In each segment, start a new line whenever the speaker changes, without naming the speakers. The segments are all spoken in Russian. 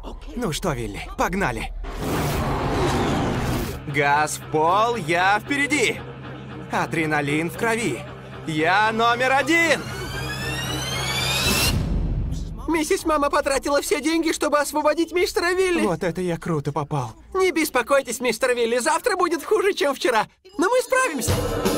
Ну что, Вилли, погнали. Газ в пол, я впереди. Адреналин в крови. Я номер один.
Миссис Мама потратила все деньги, чтобы освободить мистера Вилли.
Вот это я круто попал.
Не беспокойтесь, мистер Вилли, завтра будет хуже, чем вчера. Но мы справимся.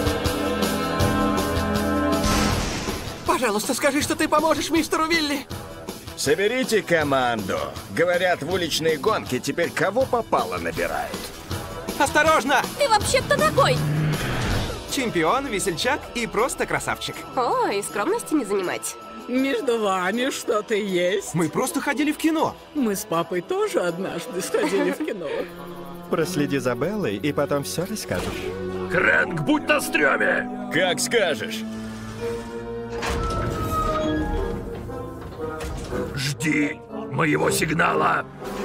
Пожалуйста, скажи, что ты поможешь мистеру Вилли.
Соберите команду. Говорят, в уличные гонки теперь кого попало набирают.
Осторожно!
Ты вообще кто такой?
Чемпион, весельчак и просто красавчик.
О, и скромности не занимать.
Между вами что-то есть?
Мы просто ходили в кино.
Мы с папой тоже однажды сходили в кино.
Проследи за Беллой, и потом все расскажешь.
Крэнк, будь на стреме!
Как скажешь.
Жди моего сигнала.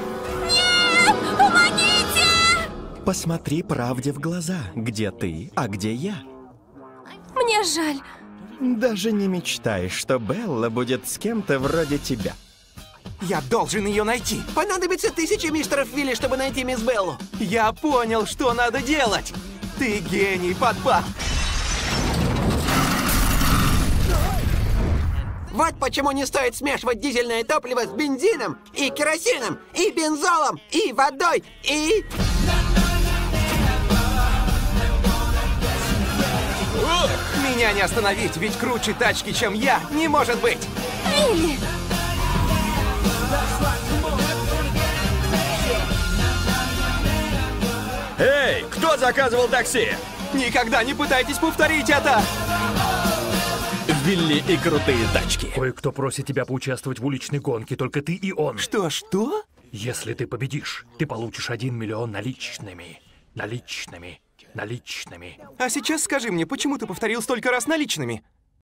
Посмотри правде в глаза, где ты, а где я.
Мне жаль.
Даже не мечтай, что Белла будет с кем-то вроде тебя.
Я должен ее найти.
Понадобится 1000 мистеров Вилли, чтобы найти мисс Беллу.
Я понял, что надо делать. Ты гений, Пат-Пат.
Вот почему не стоит смешивать дизельное топливо с бензином, и керосином, и бензолом, и водой, и...
Меня не остановить, ведь круче тачки, чем я, не может быть.
Вилли!
Эй, кто заказывал такси?
Никогда не пытайтесь повторить это.
Вилли и крутые тачки.
Кое-кто просит тебя поучаствовать в уличной гонке, только ты и он.
Что?
Если ты победишь, ты получишь 1 миллион наличными. Наличными.
А сейчас скажи мне, почему ты повторил столько раз наличными?